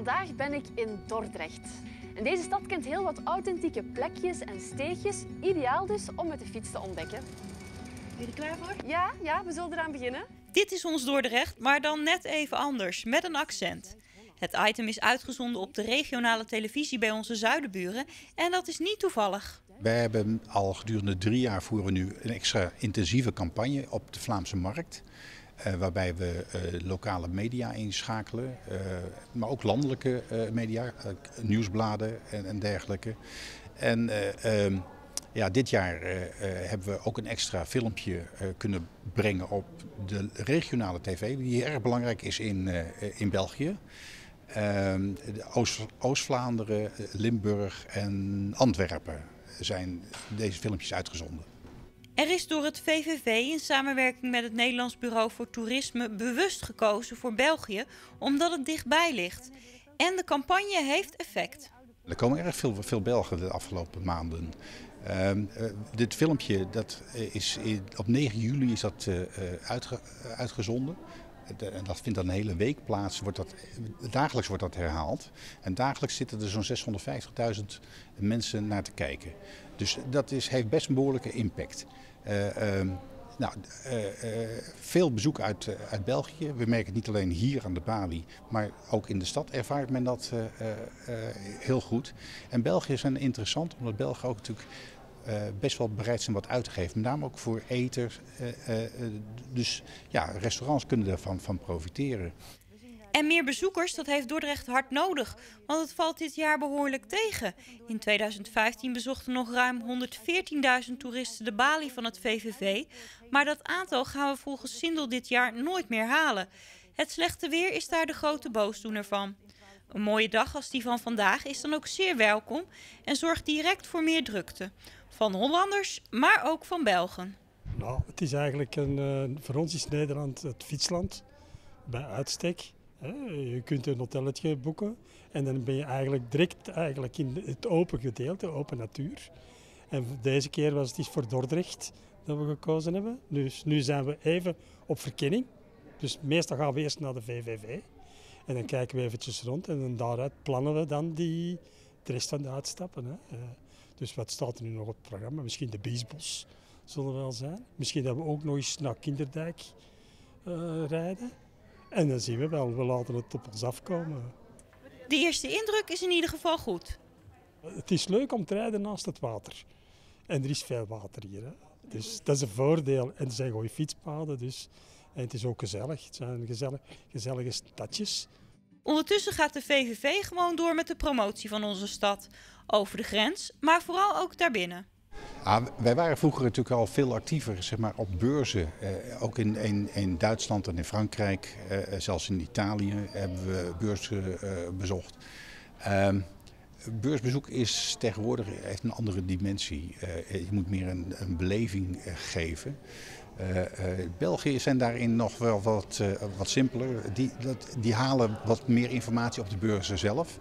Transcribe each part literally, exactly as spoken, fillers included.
Vandaag ben ik in Dordrecht. En deze stad kent heel wat authentieke plekjes en steegjes, ideaal dus om met de fiets te ontdekken. Ben je er klaar voor? Ja, ja, we zullen eraan beginnen. Dit is ons Dordrecht, maar dan net even anders, met een accent. Het item is uitgezonden op de regionale televisie bij onze zuidenburen en dat is niet toevallig. Wij hebben al gedurende drie jaar voeren we nu een extra intensieve campagne op de Vlaamse markt. Uh, waarbij we uh, lokale media inschakelen, uh, maar ook landelijke uh, media, uh, nieuwsbladen en, en dergelijke. En uh, uh, ja, dit jaar uh, uh, hebben we ook een extra filmpje uh, kunnen brengen op de regionale tv, die erg belangrijk is in, uh, in België. Uh, Oost, Oost-Vlaanderen, Limburg en Antwerpen zijn deze filmpjes uitgezonden. Er is door het V V V in samenwerking met het Nederlands Bureau voor Toerisme bewust gekozen voor België, omdat het dichtbij ligt. En de campagne heeft effect. Er komen erg veel, veel Belgen de afgelopen maanden. Uh, uh, dit filmpje dat is op negen juli is dat uh, uitge, uitgezonden. En dat vindt dan een hele week plaats. Wordt dat, dagelijks wordt dat herhaald. En dagelijks zitten er zo'n zeshonderdvijftigduizend mensen naar te kijken. Dus dat is, heeft best een behoorlijke impact. Uh, uh, nou, uh, uh, veel bezoek uit, uh, uit België. We merken het niet alleen hier aan de balie, maar ook in de stad ervaart men dat uh, uh, heel goed. En België zijn interessant, omdat Belgen ook natuurlijk Uh, best wel bereid zijn wat uit te geven. Met name ook voor eters. Uh, uh, dus ja, restaurants kunnen daarvan van profiteren. En meer bezoekers, dat heeft Dordrecht hard nodig. Want het valt dit jaar behoorlijk tegen. In tweeduizend vijftien bezochten nog ruim honderdveertienduizend toeristen de balie van het V V V. Maar dat aantal gaan we volgens Sindel dit jaar nooit meer halen. Het slechte weer is daar de grote boosdoener van. Een mooie dag als die van vandaag is dan ook zeer welkom en zorgt direct voor meer drukte. Van Hollanders, maar ook van Belgen. Nou, het is eigenlijk een, uh, voor ons is Nederland het fietsland bij uitstek. Hè. Je kunt een hotelletje boeken en dan ben je eigenlijk direct eigenlijk in het open gedeelte, open natuur. En deze keer was het iets voor Dordrecht dat we gekozen hebben. Dus nu zijn we even op verkenning. Dus meestal gaan we eerst naar de V V V. En dan kijken we eventjes rond en dan daaruit plannen we dan die, de rest van de uitstappen. Hè. Uh, dus wat staat er nu nog op het programma? Misschien de Biesbos zullen wel zijn. Misschien dat we ook nog eens naar Kinderdijk uh, rijden. En dan zien we wel, we laten het op ons afkomen. De eerste indruk is in ieder geval goed. Het is leuk om te rijden naast het water. En er is veel water hier. Hè. Dus dat is een voordeel. En er zijn goede fietspaden. Dus. En het is ook gezellig. Het zijn gezellig, gezellige stadjes. Ondertussen gaat de V V V gewoon door met de promotie van onze stad. Over de grens, maar vooral ook daarbinnen. Ah, wij waren vroeger natuurlijk al veel actiever zeg maar, op beurzen. Eh, ook in, in, in Duitsland en in Frankrijk, eh, zelfs in Italië hebben we beurzen uh, bezocht. Uh, beursbezoek is tegenwoordig heeft een andere dimensie. Uh, je moet meer een, een beleving uh, geven. Uh, uh, België zijn daarin nog wel wat, uh, wat simpeler. Die, dat, die halen wat meer informatie op de beurzen zelf.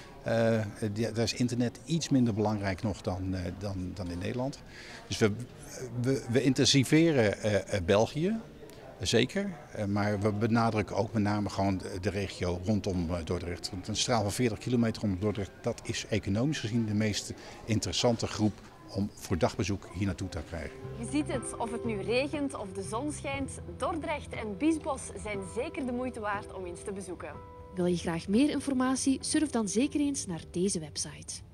Uh, die, daar is internet iets minder belangrijk nog dan, uh, dan, dan in Nederland. Dus we, we, we intensiveren uh, uh, België, zeker. Uh, maar we benadrukken ook met name gewoon de, de regio rondom uh, Dordrecht. Want een straal van veertig kilometer rondom Dordrecht, dat is economisch gezien de meest interessante groep om voor dagbezoek hier naartoe te krijgen. Je ziet het, of het nu regent of de zon schijnt, Dordrecht en Biesbos zijn zeker de moeite waard om eens te bezoeken. Wil je graag meer informatie? Surf dan zeker eens naar deze website.